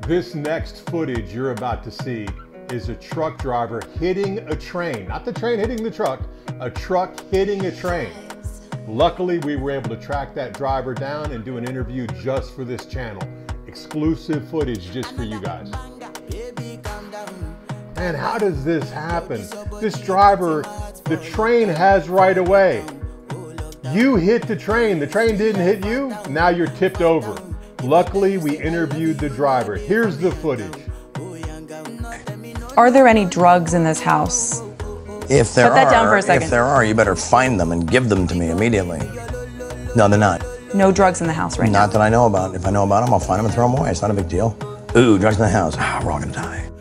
This next footage you're about to see is a truck driver hitting a train. Not the train hitting the truck, a truck hitting a train. Luckily, we were able to track that driver down and do an interview just for this channel. Exclusive footage just for you guys. And how does this happen? This driver, the train has right of way. You hit the train didn't hit you, now you're tipped over. Luckily, we interviewed the driver. Here's the footage. Are there any drugs in this house? If there Put that down for a second. If there are, you better find them and give them to me immediately. No, they're not. No drugs in the house right now? Not that I know about. If I know about them, I'll find them and throw them away. It's not a big deal. Ooh, drugs in the house. Ah, we're all gonna die.